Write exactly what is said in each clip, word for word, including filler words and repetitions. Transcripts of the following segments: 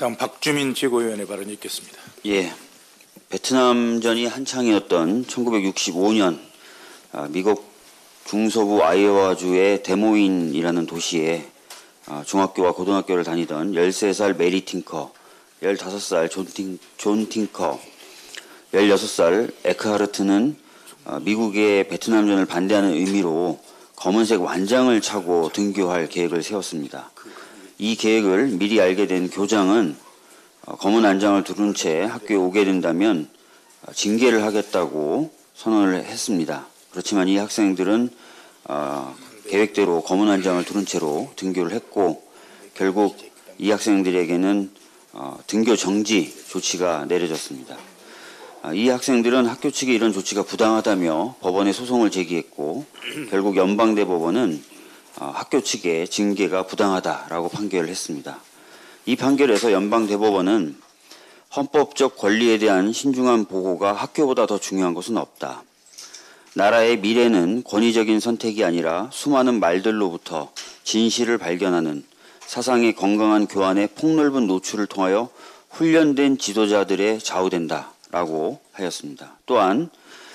다음 박주민 최고위원의 발언이 있겠습니다. 예, 베트남전이 한창이었던 천구백육십오 년 미국 중서부 아이오와주의 데모인이라는 도시에 중학교와 고등학교를 다니던 열세 살 메리 팅커, 열다섯 살 존, 팅, 존 팅커, 열여섯 살 에크하르트는 미국의 베트남전을 반대하는 의미로 검은색 완장을 차고 등교할 계획을 세웠습니다. 이 계획을 미리 알게 된 교장은 검은 완장을 두른 채 학교에 오게 된다면 징계를 하겠다고 선언을 했습니다. 그렇지만 이 학생들은 어, 계획대로 검은 완장을 두른 채로 등교를 했고 결국 이 학생들에게는 어, 등교 정지 조치가 내려졌습니다. 어, 이 학생들은 학교 측의 이런 조치가 부당하다며 법원에 소송을 제기했고 결국 연방대법원은 어, 학교 측의 징계가 부당하다라고 판결을 했습니다. 이 판결에서 연방대법원은 헌법적 권리에 대한 신중한 보호가 학교보다 더 중요한 것은 없다. 나라의 미래는 권위적인 선택이 아니라 수많은 말들로부터 진실을 발견하는 사상의 건강한 교환의 폭넓은 노출을 통하여 훈련된 지도자들의 좌우된다라고 하였습니다. 또한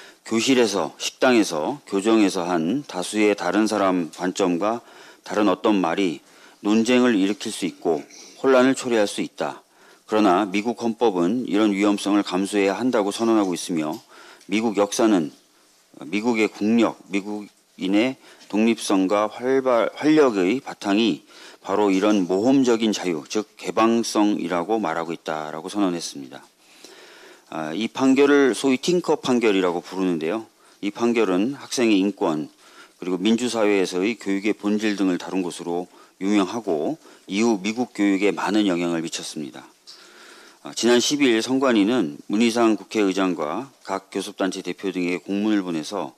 교실에서, 식당에서, 교정에서 한 다수의 다른 사람 관점과 다른 어떤 말이 논쟁을 일으킬 수 있고 혼란을 초래할 수 있다. 그러나 미국 헌법은 이런 위험성을 감수해야 한다고 선언하고 있으며 미국 역사는 미국의 국력, 미국인의 독립성과 활발, 활력의 바탕이 바로 이런 모험적인 자유, 즉 개방성이라고 말하고 있다라고 선언했습니다. 아, 이 판결을 소위 팅커 판결이라고 부르는데요. 이 판결은 학생의 인권 그리고 민주사회에서의 교육의 본질 등을 다룬 것으로 유명하고 이후 미국 교육에 많은 영향을 미쳤습니다. 지난 십이 일 선관위는 문희상 국회의장과 각 교섭단체 대표 등에게 공문을 보내서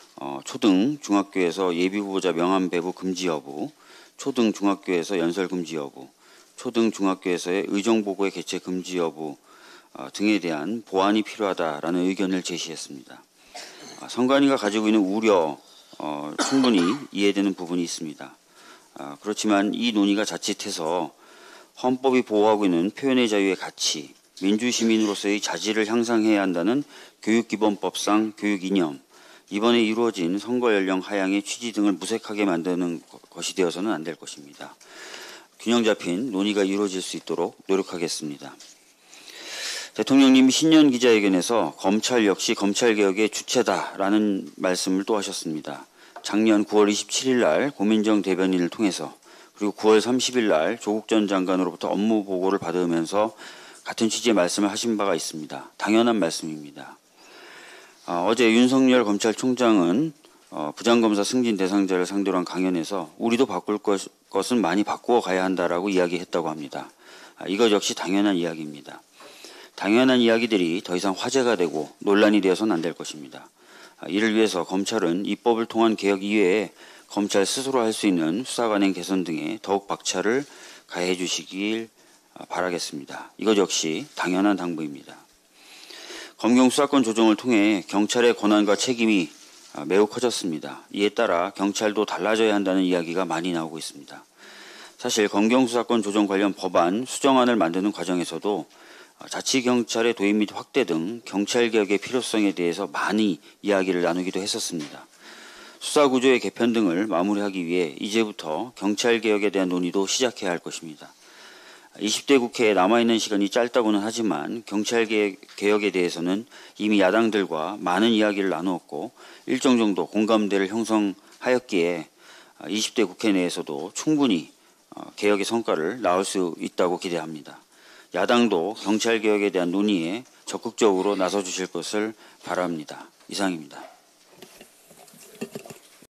초등, 중학교에서 예비후보자 명함 배부 금지 여부, 초등, 중학교에서 연설 금지 여부, 초등, 중학교에서의 의정보고의 개최 금지 여부 등에 대한 보완이 필요하다라는 의견을 제시했습니다. 선관위가 가지고 있는 우려 충분히 이해되는 부분이 있습니다. 그렇지만 이 논의가 자칫해서 헌법이 보호하고 있는 표현의 자유의 가치, 민주시민으로서의 자질을 향상해야 한다는 교육기본법상 교육 이념, 이번에 이루어진 선거연령 하향의 취지 등을 무색하게 만드는 것이 되어서는 안 될 것입니다. 균형 잡힌 논의가 이루어질 수 있도록 노력하겠습니다. 대통령님이 신년 기자회견에서 검찰 역시 검찰개혁의 주체다라는 말씀을 또 하셨습니다. 작년 구월 이십칠일 날 고민정 대변인을 통해서 그리고 구월 삼십일 날 조국 전 장관으로부터 업무 보고를 받으면서 같은 취지의 말씀을 하신 바가 있습니다. 당연한 말씀입니다. 어, 어제 윤석열 검찰총장은 어, 부장검사 승진 대상자를 상대로 한 강연에서 우리도 바꿀 것, 것은 많이 바꾸어 가야 한다라고 이야기했다고 합니다. 아, 이것 역시 당연한 이야기입니다. 당연한 이야기들이 더 이상 화제가 되고 논란이 되어서는 안 될 것입니다. 아, 이를 위해서 검찰은 입법을 통한 개혁 이외에 검찰 스스로 할 수 있는 수사관행 개선 등에 더욱 박차를 가해 주시길 바라겠습니다. 이것 역시 당연한 당부입니다. 검경 수사권 조정을 통해 경찰의 권한과 책임이 매우 커졌습니다. 이에 따라 경찰도 달라져야 한다는 이야기가 많이 나오고 있습니다. 사실 검경 수사권 조정 관련 법안 수정안을 만드는 과정에서도 자치경찰의 도입 및 확대 등 경찰개혁의 필요성에 대해서 많이 이야기를 나누기도 했었습니다. 수사구조의 개편 등을 마무리하기 위해 이제부터 경찰개혁에 대한 논의도 시작해야 할 것입니다. 이십 대 국회에 남아있는 시간이 짧다고는 하지만 경찰개혁에 대해서는 이미 야당들과 많은 이야기를 나누었고 일정 정도 공감대를 형성하였기에 이십 대 국회 내에서도 충분히 개혁의 성과를 낳을 수 있다고 기대합니다. 야당도 경찰개혁에 대한 논의에 적극적으로 나서주실 것을 바랍니다. 이상입니다.